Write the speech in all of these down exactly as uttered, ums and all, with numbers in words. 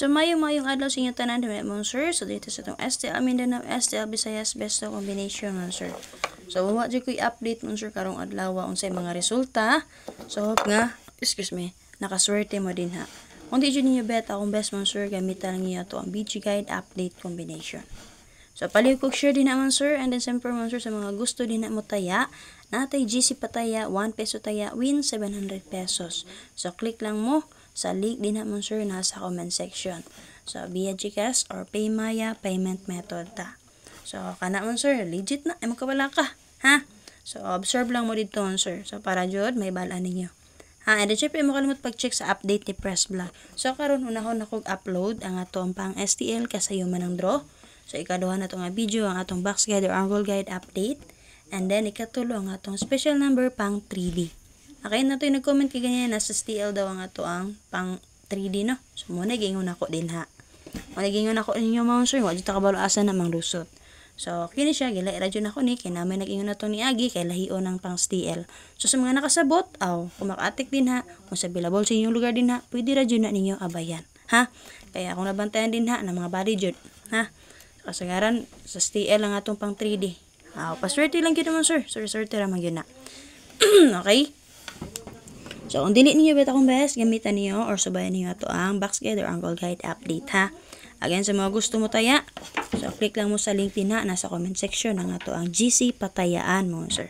So, mayong-mayong adlaw sa inyo tanan, dili mo sir. So, dito sa itong S T L Mindanao, S T L Visayas, best combination mo sir. So, wa dyan ko'y update mo sir karong adlaw, unsay mga resulta. So, hope nga, excuse me, nakaswerte mo din ha. Kung di dyan ninyo bet akong best mo sir, gamitan lang niyo ito ang B G Guide Update Combination. So, paliw ko share din naman sir, and then siyempre mo sir, sa mga gusto din na mo taya, natay G C pataya, one peso taya, win seven hundred pesos. So, click lang mo sa link din naman sir, nasa comment section. So, via GCash or Paymaya payment method ta. So, kana mo sir, legit na, ay magkawala ka, ha? So, observe lang mo dito sir. So, para jud may balaan ninyo. Ha, and then syempre mo kalimot pag-check sa update ni Press Vlog. So, karon unahon na kog upload ang atong pang S T L kasayo man ang draw. So, ikaduha na itong video, ang atong box guide or angle guide update. And then, ikatulo ang atong special number pang three D. Okay, na ito yung nag-comment kay ganyan, nasa S T L daw ang ato ang pang three D, no? So, muna, gingon ako din, ha? Muna, gingon ako ninyo, mga sir, wala dito kabalo asa na mang lusot. So, kini siya, gila, iradyo na ko ni, kaya namin nag-ingon na ito ni Agi, kay lahio ng pang S T L. So, sa mga nakasabot, aw, kung maka-atik din, ha? Kung sa bilabol sa inyong lugar din, ha? Pwede radyo na ninyo abayan, ha? Kaya, kung nabantayan din, ha, ng mga body jud, ha? Kasagaran, sa S T L ang atong pang three D. Aw, paswerte lang yun naman, sir. Sorry-sorte ramang yun na. Okay? So, kung dili niyo bet akong best, gamitan niyo or subayan niyo ito ang box guide or angle guide update, ha? Again, sa mga gusto mo taya, so, click lang mo sa link din na nasa comment section ng ito ang G C patayaan mo, sir.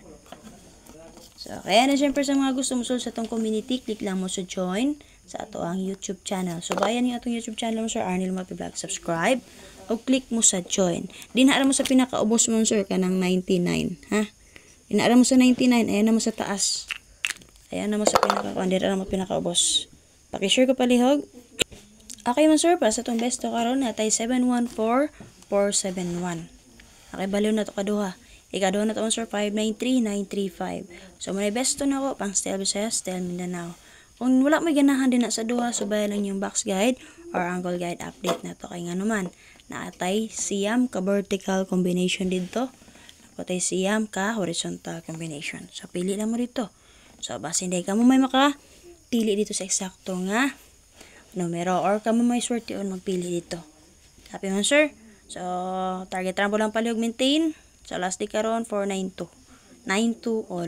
So, kaya na syempre sa mga gusto mo sul sa itong community, click lang mo sa join sa ito ang YouTube channel. So, bayan niyo itong YouTube channel mo, sir, Arnel Mapi Vlog. Subscribe o click mo sa join. Dinara mo sa pinakaubos mo, sir, ka ng ninety-nine, ha? Dinara mo sa ninety-nine, ayan na mo sa taas. Ayan naman sa pinaka-kuan, dito naman pinaka-ubos. Pakishare ko palihog. Okay man sir, para sa itong besto karon natay seven one four four seven one. Okay, baliw na ito kaduha. Ikaduha na ito sir, five nine three nine three five. So, muna besto na ko, pang S T L Visayas, S T L Mindanao. Kung wala may ganahan din na sa duha, subayan lang yung box guide or angle guide update na ito. Kaya nga naman, naatay siyam ka vertical combination dito. Naatay siyam ka horizontal combination. So, pili lang mo dito. So, basta hindi ka mo may makapili dito sa eksakto nga numero or ka mo may swerte on magpili dito. Happy man, sir? So, target rambo lang palihog maintain. So, last day karon four nine two. nine two all.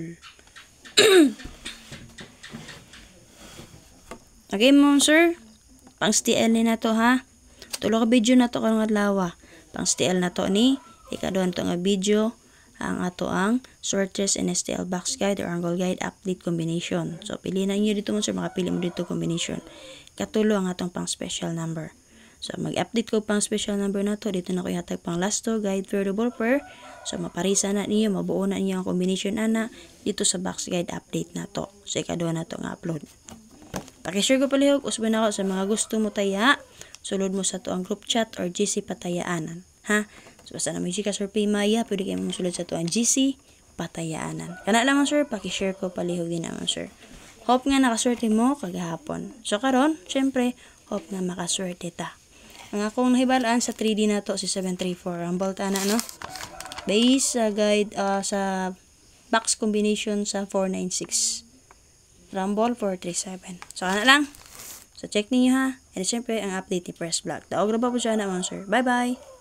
Okay mo, sir? Pang S T L ni na to, ha? Tulo ka video na to karong adlaw. Pang S T L na to ni. Ikaduha na to nga video. Ang ato ang sorters and S T L box guide or angle guide update combination. So, pili na nyo dito mo sir, makapili mo dito combination. Katulo ang atong pang special number. So, mag-update ko pang special number na to. Dito na ko yatag pang last to guide for double pair. So, maparisa na niyo, mabuo na niyo ang combination ana dito sa box guide update na to. So, ikaduha na to nga upload. Pakishare ko palihog, usban ako sa mga gusto mo taya. Sulod mo sa to ang group chat or G C patayaanan. Ha? So, basta na may GCash or Paymaya, pwede kayo masulod sa to ang G C patayaanan. Kana lang sir, pakishare ko palihog din naman sir. Hope nga nakaswerte mo kagahapon. So, karon, syempre, hope na makaswerte ta. Ang akong nahibalaan sa three D na to, si seven three four. Ang balta na, no? Base sa uh, guide, uh, sa box combination sa four nine six. Rumble four three seven. So, kana lang. So, check ninyo ha. And syempre, ang update ni Press Vlog. Taog na pa po siya naman, sir. Bye-bye!